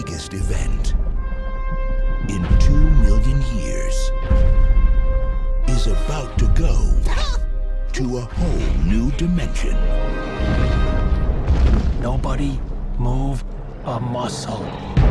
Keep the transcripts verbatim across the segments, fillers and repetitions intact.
biggest event in two million years is about to go to a whole new dimension. Nobody move a muscle.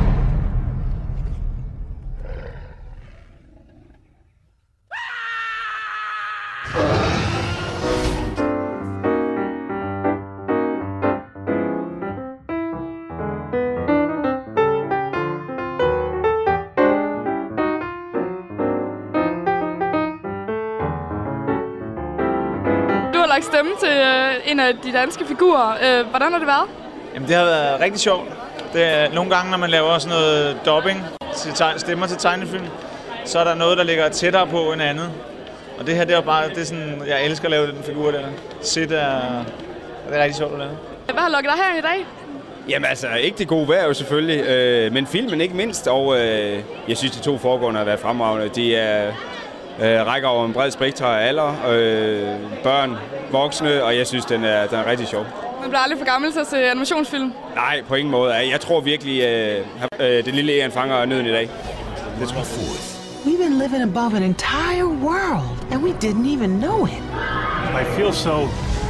Du har lagt stemme til øh, en af de danske figurer. Øh, hvordan har det været? Jamen, det har været rigtig sjovt. Det er, nogle gange, når man laver sådan noget dubbing til teg- stemmer til tegnefilm, så er der noget, der ligger tættere på end andet. Og det her, det er bare, det er sådan, jeg elsker at lave den figur der. Sid er, det er rigtig sjovt at lave. Hvad har lukket dig her i dag? Jamen altså, ikke det gode vejr jo selvfølgelig, øh, men filmen ikke mindst, og øh, jeg synes, de to foregående har været fremragende. De er, øh, rækker over en bred spektra af alder, øh, børn, voksne, og jeg synes, den er, den er rigtig sjov. Man bliver aldrig for gammel til at se animationsfilm. Nej, på ingen måde. Jeg tror virkelig, øh, øh, det lille Egon fanger nøden i dag. Det tror jeg. We've been living above an entire world, and we didn't even know it. I feel so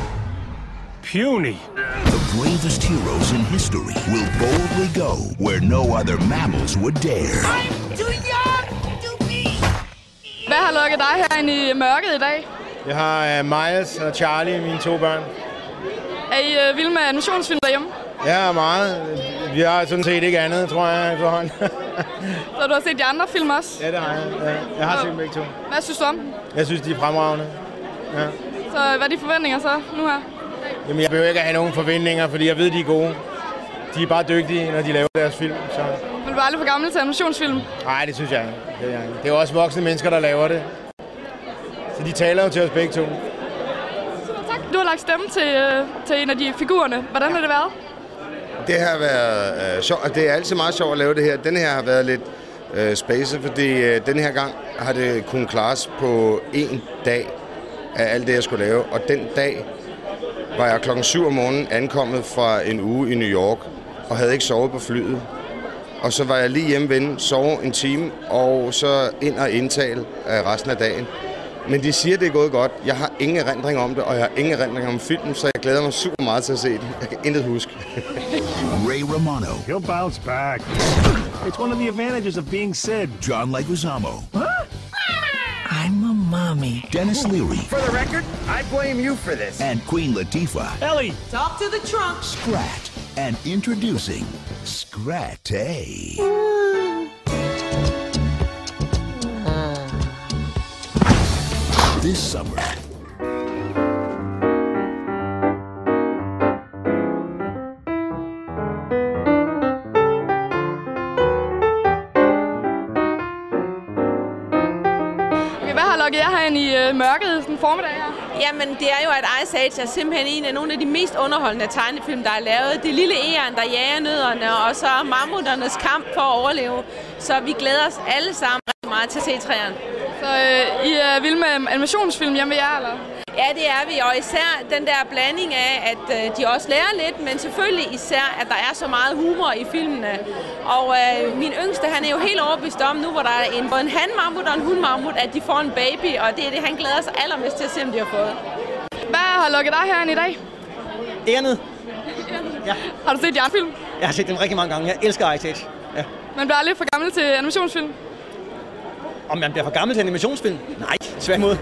puny. The bravest heroes in history will boldly go where no other mammals would dare. I'm too young to be. Hvad har lukket dig herinde i mørket i dag? Jeg har uh, Miles og Charlie, mine to børn. Er I uh, vilde med animationsfilm derhjemme? Ja, meget. Vi har sådan set ikke andet, tror jeg, efterhånden. Så du har set de andre film også? Ja, det har jeg. Ja, jeg har set dem begge to. Hvad synes du om dem? Jeg synes, de er fremragende. Ja. Så hvad er de forventninger så nu her? Jamen, jeg behøver ikke at have nogen forventninger, fordi jeg ved, de er gode. De er bare dygtige, når de laver deres film. Så. Men du er aldrig for gammel til animationsfilm? Nej, det synes jeg ikke. Det er, jeg ikke. Det er også voksne mennesker, der laver det. Så de taler jo til os begge to. Tak. Du har lagt stemme til, øh, til en af de figurerne. Hvordan har det været? Det har været øh, sjovt. Det er altid meget sjovt at lave det her. Den her har været lidt øh, spacet, fordi øh, den her gang har det kunnet klares på en dag af alt det, jeg skulle lave. Og den dag var jeg klokken syv om morgenen ankommet fra en uge i New York og havde ikke sovet på flyet. Og så var jeg lige hjemme ved, sove en time og så ind og indtale øh, resten af dagen. Men de siger, det er gået godt. Jeg har ingen erindring om det, og jeg har ingen erindring om filmen, så jeg glæder mig super meget til at se den. Jeg kan intet huske. Ray Romano. He'll bounce back. It's one of the advantages of being Sid. John Leguizamo. Huh? I'm a mommy. Dennis Leary. For the record, I blame you for this. And Queen Latifah. Ellie! Talk to the trunk. Scrat. And introducing Scrat-A. This summer, Hvad har lukket jer herinde i øh, mørket sådan formiddag her? Jamen, det er jo, at Ice Age er simpelthen en af nogle af de mest underholdende tegnefilm, der er lavet. Det lille Egon, der jager nødderne, og så mammuternes kamp for at overleve. Så vi glæder os alle sammen rigtig meget til at se træerne. Så øh, I er vilde med animationsfilm hjemme ved jer, eller? Ja, det er vi, og især den der blanding af, at øh, de også lærer lidt, men selvfølgelig især, at der er så meget humor i filmene. Og øh, min yngste, han er jo helt overbevist om nu, hvor der er en, både en hanmammut og en hundmammut, at de får en baby, og det er det, han glæder sig allermest til at se, om de har fået. Hvad har lukket dig herinde i dag? Egernet. Ja. Har du set de andre film? Jeg har set dem rigtig mange gange. Jeg elsker Ice Age. Ja. Man bliver aldrig for gammel til animationsfilm? Om man bliver for gammel til animationsfilm? Nej, svær mod.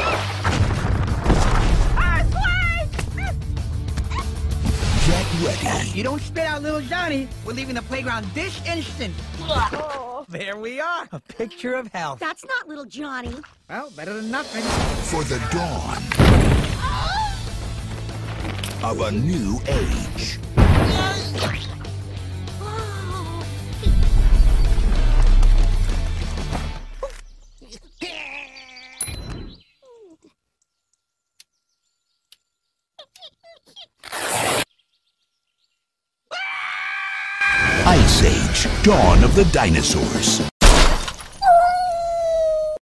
Get ready. You don't spit out little Johnny. We're leaving the playground this instant. Oh, there we are. A picture of health. That's not little Johnny. Well, better than nothing. For the dawn of a new age. Ice Age, Dawn of the Dinosaurs.